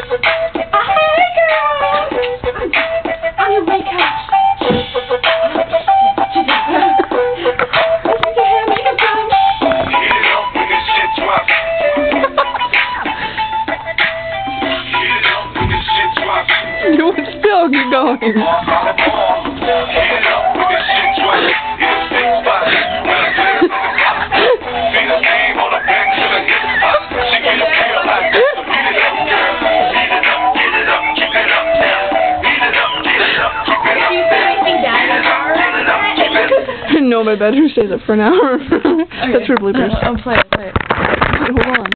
You would still keep going. No, my bedroom stays up for an hour. That's for bloopers. I'll play it. Hold on.